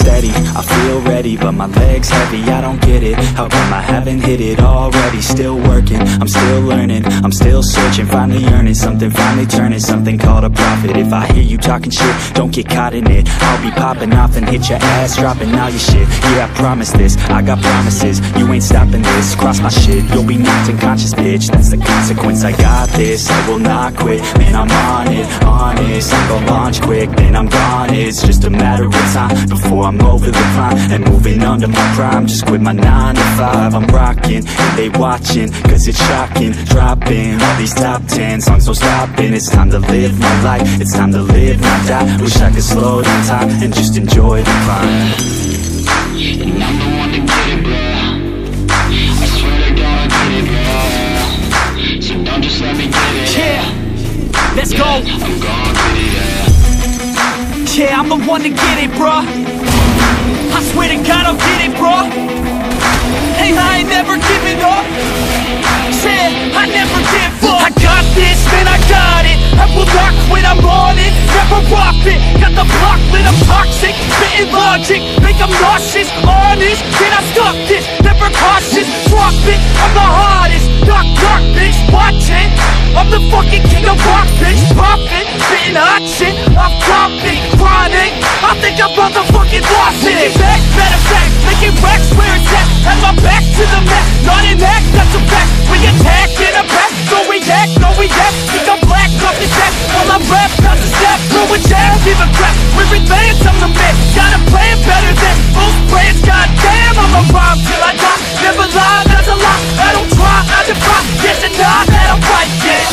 steady, I feel ready, but my legs heavy, I don't get it. How come I haven't hit it already? Still working, I'm still learning, I'm still searching, finally earning something, finally turning something called a profit. If I hear you talking shit, don't get caught in it. I'll be popping off and hit your ass, dropping all your shit. Yeah, I promise this, I got promises, you ain't stopping this. Cross my shit, you'll be knocked unconscious, bitch. That's the consequence, I got this, I will not quit. Man, I'm on it, honest, I'm gon' launch quick, then I'm gone. It's just a matter of time before I'm over the climb and moving under my prime. Just quit my 9 to 5, I'm rocking, and they watching, cause it's shocking. Dropping all these top 10 songs, so stopping. It's time to live my life, it's time to live, not die. Wish I could slow down time and just enjoy the climb. And I'm the one to get it, bro. I swear to God I get it, bro. So don't just let me get it. Yeah, let's go. I'm gon' get it, yeah. Yeah, I'm the one to get it, bro. I swear to God I'll get it, bro. Hey, I ain't never giving up. Yeah, I never give up. I got this, man, I got it. I will not quit, I'm on it. Never rock it. Got the block lit, I'm toxic. Spitting logic, make them nauseous. Honest, can I stop this? Never cautious, drop it. I'm the hottest. Knock, knock, bitch, watch it. I'm the fucking king of rock, bitch. Poppin', spitting hot shit. I'm dropping, chronic. I think I'm motherfucking lost it. Making back, matter of fact, making racks where it's at. Have my back to the mat, not an act, that's a fact. We attack in a back, don't react, no react. Think I'm black, off the set. While I rap, not to step, throw a jab, give a crap. We're advanced, I'm the man. Got a plan better than most brands. Goddamn, I'ma rhyme till I die. Never lie, that's a lie. I don't try, I defy. Yes and nah, that I'm right, yeah.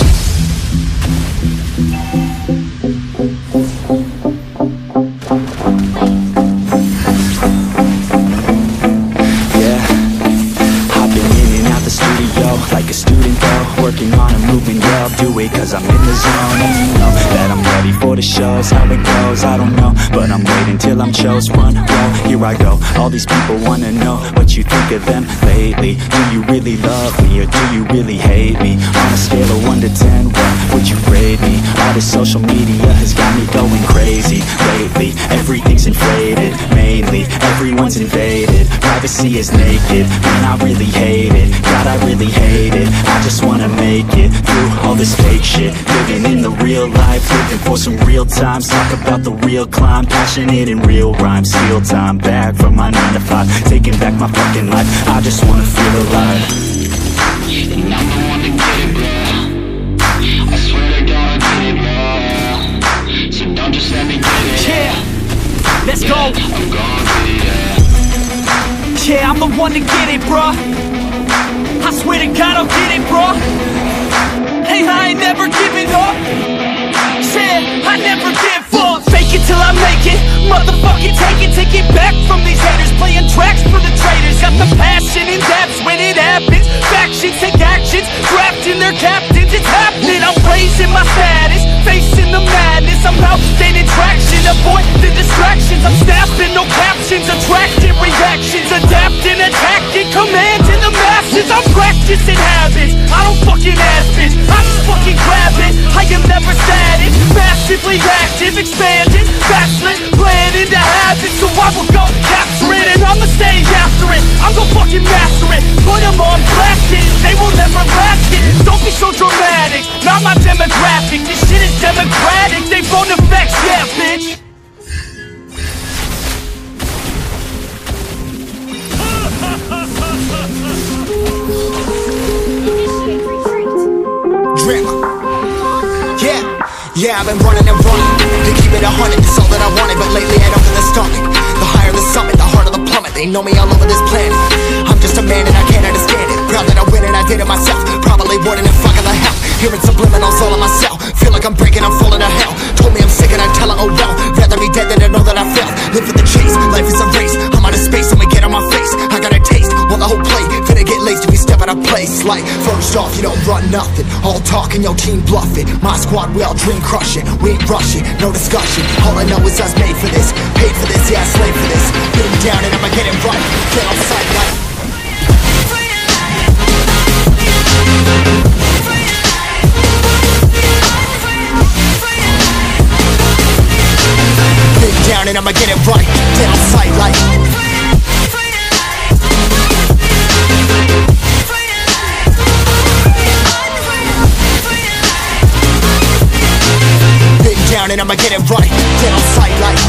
Like a student though, working on a movement, yeah, I'll do it cause I'm in the zone. And you know that I'm ready for the shows. How it goes, I don't know, but I'm waiting till I'm chose. Front row, here I go. All these people wanna know what you think of them lately. Do you really love me or do you really hate me? On a scale of 1 to 10, what would you grade me? All this social media has got me going crazy lately. Everything's inflated, mainly everyone's invaded. Privacy is naked, man, I really hate it. God, I really hate it. I just wanna make it through all this fake shit. Living in the real life, living for some real times. Talk about the real climb, passionate in real rhymes. Steal time back from my 9 to 5, taking back my fucking life. I just wanna feel alive. And I'm the one to get it, bro. I swear to God I get it, bro. So don't just let me get it. Yeah, let's go. I'm gon' get it, yeah. Yeah, I'm the one to get it, bro. I swear to God I'll get it, bro. Hey, I ain't never giving up. Yeah, I never give up. Fake it till I make it. Motherfucking take it back from these haters. Playing tracks for the traitors. Got the passion in depths when it happens. Factions take actions, drafting their captains. It's happening. I'm raising my status, facing the madness. I'm out gaining traction, avoid the distractions. I'm snapping, no captions, attracting reactions, adapting, attacking, commanding the masses. I'm practicing habits, I don't fucking ask bitch. I just fucking grab it. I am never static, massively active, expanding, backslid, planning to have it. So I will go capture it and I'ma stay after it. I'm gon' fucking master it, put them on blasting. They will never last it. Don't be so dramatic, not my demographic. This shit is democratic, they phone effects, yeah bitch. Drip. Yeah, I've been running and running to keep it 100, it's all that I wanted. But lately I don't get the stomach. The higher the summit, the harder the plummet. They know me all over this planet. I'm just a man and I can't understand it. Proud that I win and I did it myself. Probably wouldn't have fucking the hell. Hearing subliminals all on myself. Feel like I'm breaking, I'm falling to hell. Told me I'm sick and I tell her, oh well. Rather be dead than to know that I failed. Live for the chase, life is a race. I'm out of space, I'ma get on my face. I got a taste, want the whole plate. Finna get laced if you step out of place. Like, first off, you don't run nothing. All talking, your team bluffing. My squad, we all dream crushing. We ain't rushing, no discussion. All I know is I was made for this. Paid for this, yeah, I slaved for this. Been down and I'ma get it right. Get on sight like down and I'ma get it right. Get on sight like and I'ma get it right. Dead on sight like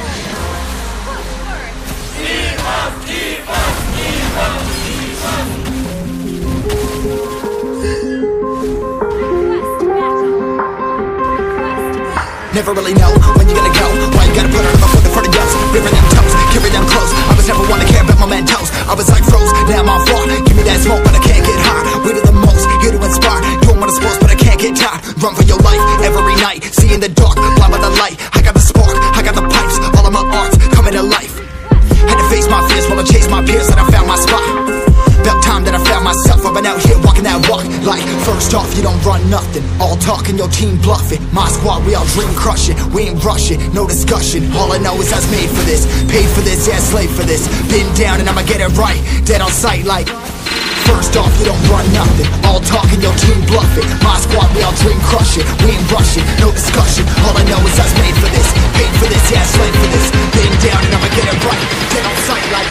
never really know when you're gonna go. Why you gotta put another foot in front of yours? Ripping them toes, carry them close. I was never one to care about my mentos. I was like froze, now I'm on floor. Give me that smoke, but I can't get high. We do the most, here to inspire. Doing what I'm supposed, but I can't get tired. Run for your life, every night. See in the dark, blind by the light. I got the spark, I got the pipes. All of my arts coming to life. Had to face my fears while I chased my peers, and I found my spot. About time that I found myself. I've been out here walking that walk. Like, first off, you don't run nothing. All talking, your team bluffing. My squad, we all dream crushing. We ain't rushing, no discussion. All I know is I was made for this. Paid for this, yeah, slave for this. Been down and I'ma get it right. Dead on sight like, first off, you don't run nothing. All talking, your team bluffing. My squad, we all dream crushing. We ain't rushing, no discussion. All I know is I was made for this. Paid for this, yeah, slave for this. Been down and I'ma get it right. Dead on sight like,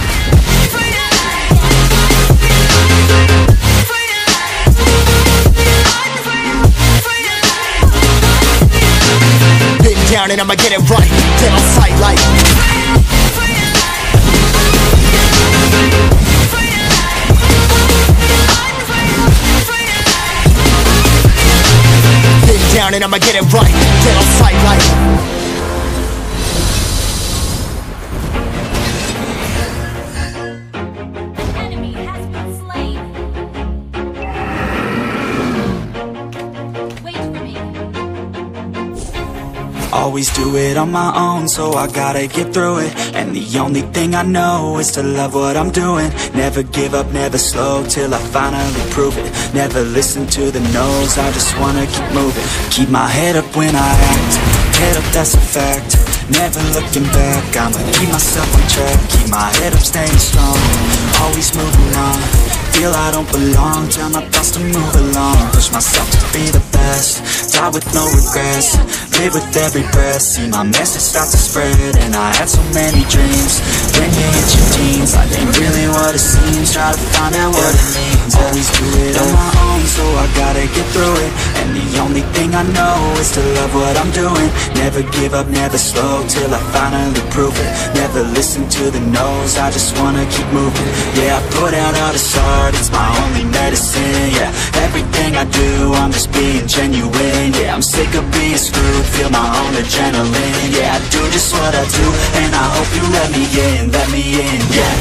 been down and I'ma get it right. Dead on sight like, been down and I'ma get it right. Dead on sight like, always do it on my own, so I gotta get through it. And the only thing I know is to love what I'm doing. Never give up, never slow, till I finally prove it. Never listen to the no's, I just wanna keep moving. Keep my head up when I act, head up, that's a fact. Never looking back, I'ma keep myself on track. Keep my head up, staying strong, always moving on. Feel I don't belong, tell my thoughts to move along. Push myself to be the best, die with no regrets. Live with every breath, see my message start to spread. And I had so many dreams, when you hit your teens, life ain't really what it seems. Try to find out what it means. Always do it on my own, so I gotta get through it. And the only thing I know is to love what I'm doing. Never give up, never slow, till I finally prove it. Never listen to the no's, I just wanna keep moving. Yeah, I put out all this art, it's my only medicine. Yeah, everything I do, I'm just being genuine. Yeah, I'm sick of being screwed, feel my own adrenaline. Yeah, I do just what I do, and I hope you let me in, yeah.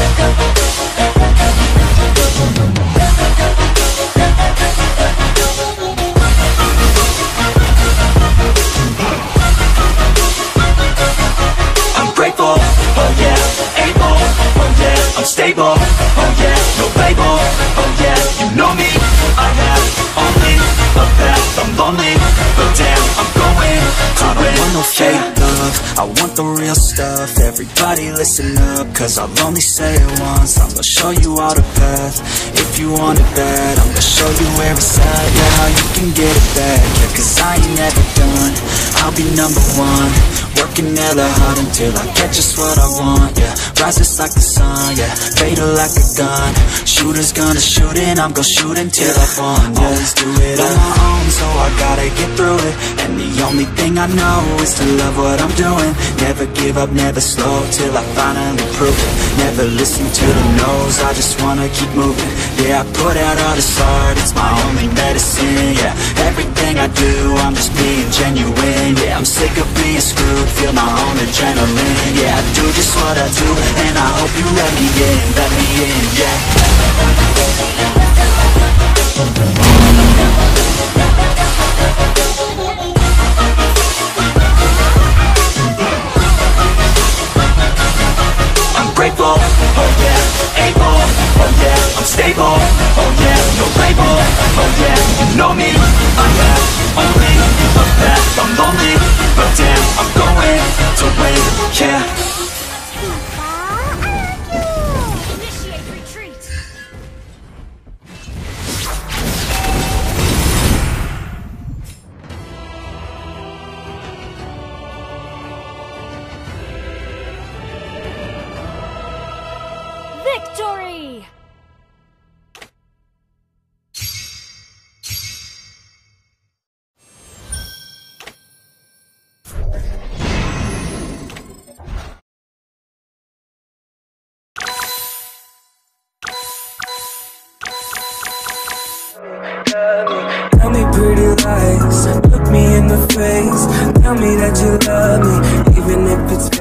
I'm grateful, oh yeah, able, oh yeah, I'm stable, oh yeah, no label, oh yeah, you know me, I have only a path, I'm lonely, but damn, I'm going to win. I don't want no fake love, I want the real stuff. Everybody listen up, cause I'll only say it once. I'm gonna show you all the path, if you want it bad. I'm gonna show you where it's at, yeah, how you can get it back. Yeah, cause I ain't never done, I'll be number one. Working hella hard until I get just what I want, yeah. Rises like the sun, yeah, fatal like a gun. Shooter's gonna shoot and I'm gonna shoot until I won, yeah. Always do it on my own, so I gotta get through it. And the only thing I know is to love what I'm doing. Never give up, never slow, till I finally prove it. Never listen to the no's, I just wanna keep moving. Yeah, I put out all this art, it's my only medicine. Yeah, everything I do, I'm just being genuine. Yeah, I'm sick of being screwed, feel my own adrenaline. Yeah, I do just what I do, and I hope you let me in, yeah. I'm grateful, oh yeah, able, oh yeah, I'm stable, oh yeah, no label, oh yeah, you know me, I have only a path, I'm lonely, but damn, I'm going to win, yeah. Initiate retreat. Victory! love me. Tell me pretty lies, look me in the face. Tell me that you love me, even if it's